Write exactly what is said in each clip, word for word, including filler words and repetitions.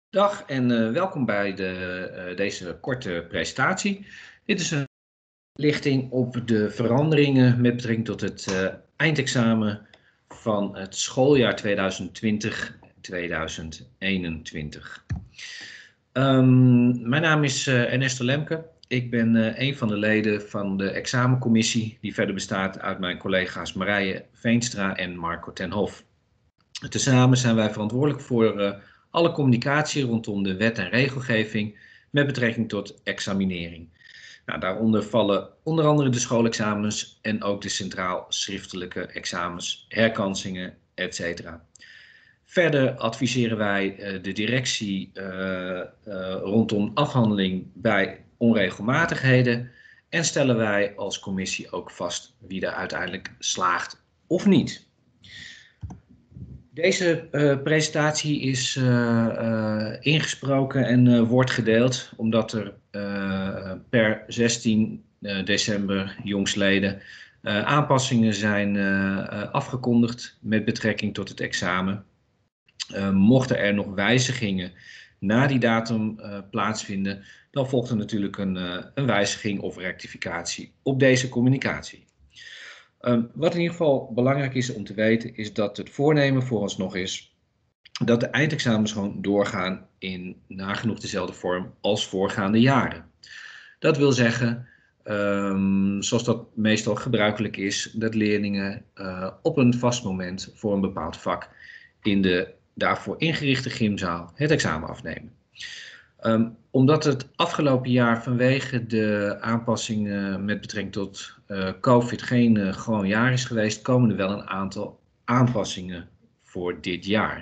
Dag en uh, welkom bij de, uh, deze korte presentatie. Dit is een lichting op de veranderingen met betrekking tot het uh, eindexamen van het schooljaar tweeduizend twintig tweeduizend eenentwintig. Um, mijn naam is uh, Ernesto Lemke. Ik ben uh, een van de leden van de examencommissie die verder bestaat uit mijn collega's Marije Veenstra en Marco ten Hof. Tezamen zijn wij verantwoordelijk voor uh, alle communicatie rondom de wet en regelgeving met betrekking tot examinering. Nou, daaronder vallen onder andere de schoolexamens en ook de centraal schriftelijke examens, herkansingen, et cetera. Verder adviseren wij uh, de directie uh, uh, rondom afhandeling bij onregelmatigheden en stellen wij als commissie ook vast wie er uiteindelijk slaagt of niet. Deze uh, presentatie is uh, uh, ingesproken en uh, wordt gedeeld omdat er uh, per zestien december jongstleden uh, aanpassingen zijn uh, afgekondigd met betrekking tot het examen. Uh, mochten er nog wijzigingen na die datum uh, plaatsvinden, dan volgt er natuurlijk een, uh, een wijziging of rectificatie op deze communicatie. Um, wat in ieder geval belangrijk is om te weten, is dat het voornemen vooralsnog is dat de eindexamens gewoon doorgaan in nagenoeg dezelfde vorm als voorgaande jaren. Dat wil zeggen, um, zoals dat meestal gebruikelijk is, dat leerlingen uh, op een vast moment voor een bepaald vak in de daarvoor ingerichte gymzaal het examen afnemen. Um, omdat het afgelopen jaar vanwege de aanpassingen met betrekking tot uh, COVID geen uh, gewoon jaar is geweest, komen er wel een aantal aanpassingen voor dit jaar.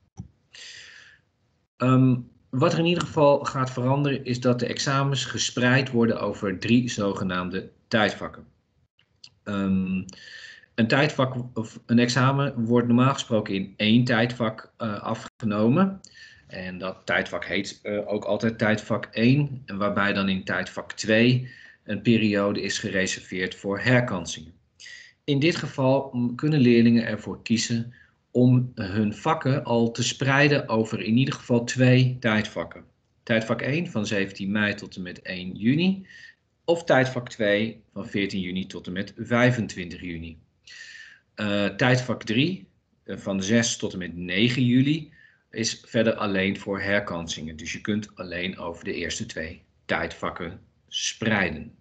Um, wat er in ieder geval gaat veranderen is dat de examens gespreid worden over drie zogenaamde tijdvakken. Um, een tijdvak of een examen wordt normaal gesproken in één tijdvak uh, afgenomen. En dat tijdvak heet uh, ook altijd tijdvak één, en waarbij dan in tijdvak twee een periode is gereserveerd voor herkansingen. In dit geval kunnen leerlingen ervoor kiezen om hun vakken al te spreiden over in ieder geval twee tijdvakken. Tijdvak één van zeventien mei tot en met één juni of tijdvak twee van veertien juni tot en met vijfentwintig juni. Uh, tijdvak drie uh, van zes tot en met negen juli is verder alleen voor herkansingen. Dus je kunt alleen over de eerste twee tijdvakken spreiden.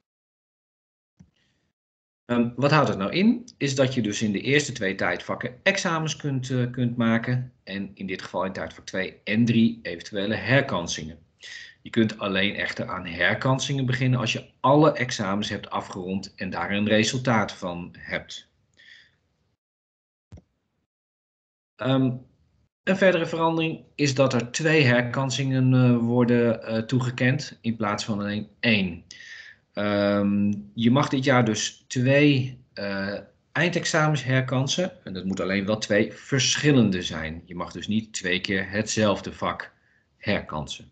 Um, wat houdt het nou in? Is dat je dus in de eerste twee tijdvakken examens kunt, uh, kunt maken. En in dit geval in tijdvak twee en drie eventuele herkansingen. Je kunt alleen echter aan herkansingen beginnen als je alle examens hebt afgerond en daar een resultaat van hebt. Um, Een verdere verandering is dat er twee herkansingen uh, worden uh, toegekend in plaats van alleen één. Um, je mag dit jaar dus twee uh, eindexamens herkansen. En dat moet alleen wel twee verschillende zijn. Je mag dus niet twee keer hetzelfde vak herkansen.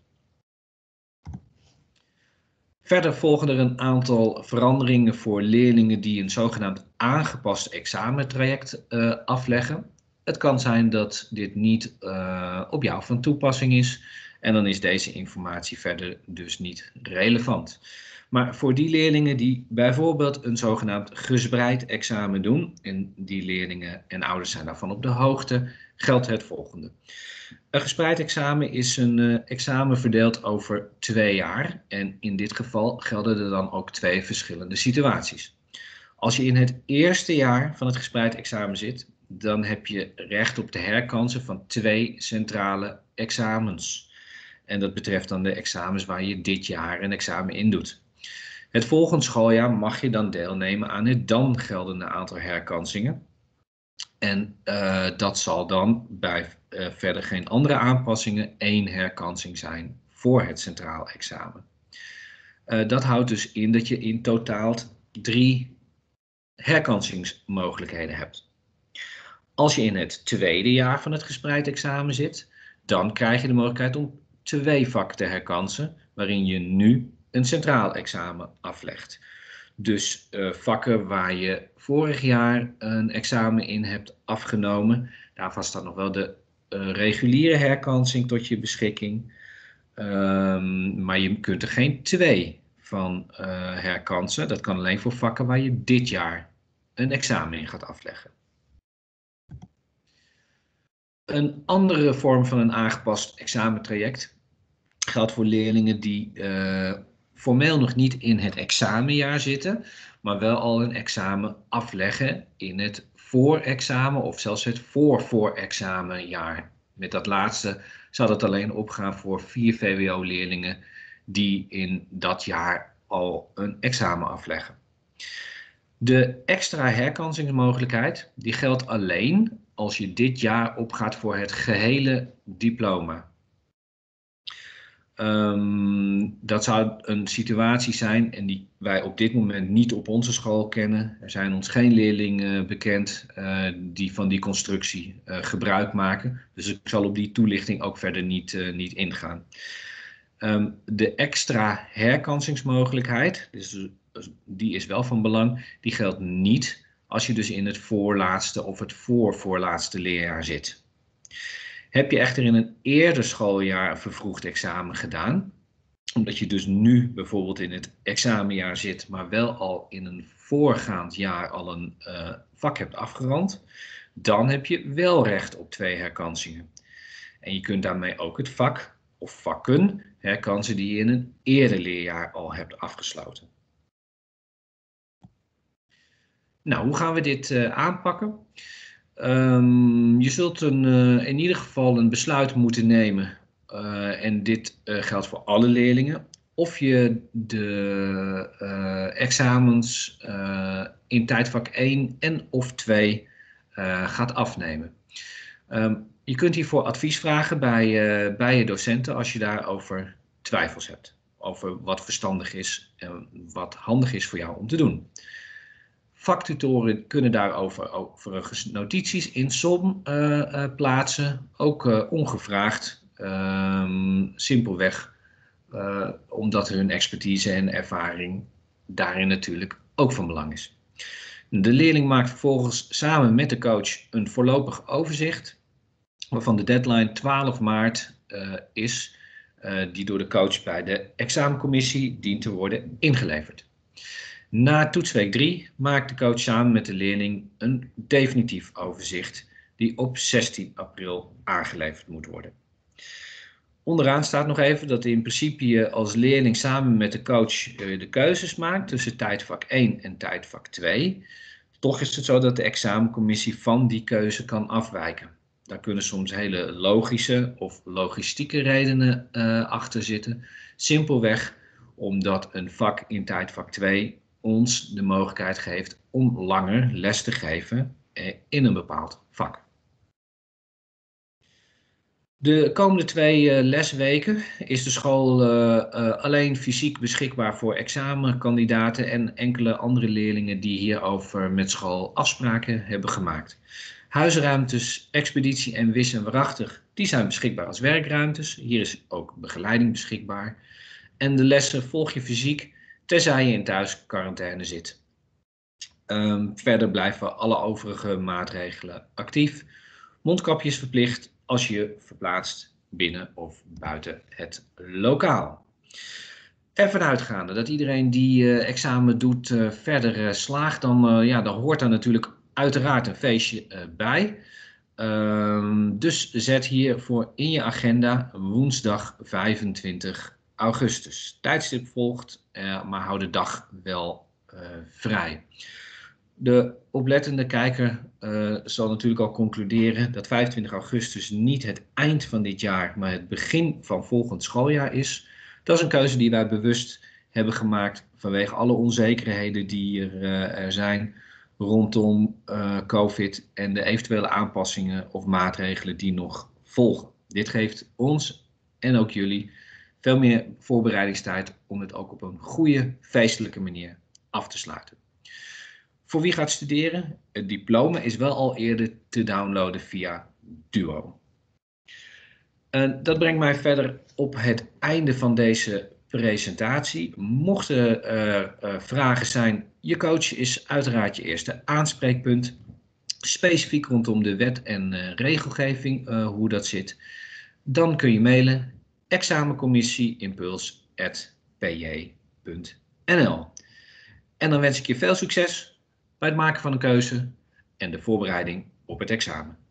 Verder volgen er een aantal veranderingen voor leerlingen die een zogenaamd aangepast examentraject uh, afleggen. Het kan zijn dat dit niet uh, op jou van toepassing is en dan is deze informatie verder dus niet relevant. Maar voor die leerlingen die bijvoorbeeld een zogenaamd gespreid examen doen, en die leerlingen en ouders zijn daarvan op de hoogte, geldt het volgende. Een gespreid examen is een uh, examen verdeeld over twee jaar en in dit geval gelden er dan ook twee verschillende situaties. Als je in het eerste jaar van het gespreid examen zit, dan heb je recht op de herkansen van twee centrale examens. En dat betreft dan de examens waar je dit jaar een examen in doet. Het volgende schooljaar mag je dan deelnemen aan het dan geldende aantal herkansingen. En uh, dat zal dan bij uh, verder geen andere aanpassingen één herkansing zijn voor het centraal examen. Uh, dat houdt dus in dat je in totaal drie herkansingsmogelijkheden hebt. Als je in het tweede jaar van het gespreid examen zit, dan krijg je de mogelijkheid om twee vakken te herkansen, waarin je nu een centraal examen aflegt. Dus uh, vakken waar je vorig jaar een examen in hebt afgenomen, daarvan staat nog wel de uh, reguliere herkansing tot je beschikking. Um, maar je kunt er geen twee van uh, herkansen. Dat kan alleen voor vakken waar je dit jaar een examen in gaat afleggen. Een andere vorm van een aangepast examentraject geldt voor leerlingen die uh, formeel nog niet in het examenjaar zitten, maar wel al een examen afleggen in het voorexamen of zelfs het voor-voorexamenjaar. Met dat laatste zal het alleen opgaan voor vier V W O-leerlingen die in dat jaar al een examen afleggen. De extra herkansingsmogelijkheid die geldt alleen als je dit jaar opgaat voor het gehele diploma. Um, dat zou een situatie zijn en die wij op dit moment niet op onze school kennen. Er zijn ons geen leerlingen bekend uh, die van die constructie uh, gebruik maken. Dus ik zal op die toelichting ook verder niet, uh, niet ingaan. Um, de extra herkansingsmogelijkheid, dus die is wel van belang, die geldt niet als je dus in het voorlaatste of het voorvoorlaatste leerjaar zit. Heb je echter in een eerder schooljaar een vervroegd examen gedaan, omdat je dus nu bijvoorbeeld in het examenjaar zit, maar wel al in een voorgaand jaar al een uh, vak hebt afgerond, dan heb je wel recht op twee herkansingen. En je kunt daarmee ook het vak of vakken herkansen die je in een eerder leerjaar al hebt afgesloten. Nou, hoe gaan we dit uh, aanpakken? Um, je zult een, uh, in ieder geval een besluit moeten nemen, uh, en dit uh, geldt voor alle leerlingen, of je de uh, examens uh, in tijdvak één en of twee uh, gaat afnemen. Um, je kunt hiervoor advies vragen bij, uh, bij je docenten als je daarover twijfels hebt, over wat verstandig is en wat handig is voor jou om te doen. Vaktutoren kunnen daarover overigens notities in som uh, uh, plaatsen, ook uh, ongevraagd, um, simpelweg uh, omdat hun expertise en ervaring daarin natuurlijk ook van belang is. De leerling maakt vervolgens samen met de coach een voorlopig overzicht, waarvan de deadline twaalf maart uh, is, uh, die door de coach bij de examencommissie dient te worden ingeleverd. Na toetsweek drie maakt de coach samen met de leerling een definitief overzicht die op zestien april aangeleverd moet worden. Onderaan staat nog even dat in principe je als leerling samen met de coach de keuzes maakt tussen tijdvak één en tijdvak twee. Toch is het zo dat de examencommissie van die keuze kan afwijken. Daar kunnen soms hele logische of logistieke redenen uh, achter zitten. Simpelweg omdat een vak in tijdvak twee ons de mogelijkheid geeft om langer les te geven in een bepaald vak. De komende twee uh, lesweken is de school uh, uh, alleen fysiek beschikbaar voor examenkandidaten en enkele andere leerlingen die hierover met school afspraken hebben gemaakt. Huisruimtes, expeditie en wis en waarachtig, die zijn beschikbaar als werkruimtes. Hier is ook begeleiding beschikbaar. En de lessen volg je fysiek, tenzij je in thuisquarantaine zit. Um, verder blijven alle overige maatregelen actief. Mondkapje is verplicht als je je verplaatst binnen of buiten het lokaal. Ervan uitgaande dat iedereen die uh, examen doet uh, verder uh, slaagt, dan, uh, ja, dan hoort daar natuurlijk uiteraard een feestje uh, bij. Um, dus zet hiervoor in je agenda woensdag vijfentwintig augustus. Tijdstip volgt, uh, maar hou de dag wel uh, vrij. De oplettende kijker uh, zal natuurlijk al concluderen dat vijfentwintig augustus niet het eind van dit jaar, maar het begin van volgend schooljaar is. Dat is een keuze die wij bewust hebben gemaakt vanwege alle onzekerheden die er, uh, er zijn rondom uh, COVID en de eventuele aanpassingen of maatregelen die nog volgen. Dit geeft ons en ook jullie veel meer voorbereidingstijd om het ook op een goede, feestelijke manier af te sluiten. Voor wie gaat studeren? Het diploma is wel al eerder te downloaden via Duo. En dat brengt mij verder op het einde van deze presentatie. Mochten er uh, vragen zijn, je coach is uiteraard je eerste aanspreekpunt. specifiek rondom de wet en uh, regelgeving, uh, hoe dat zit, dan kun je mailen examencommissieimpuls at p j punt n l. En dan wens ik je veel succes bij het maken van een keuze en de voorbereiding op het examen.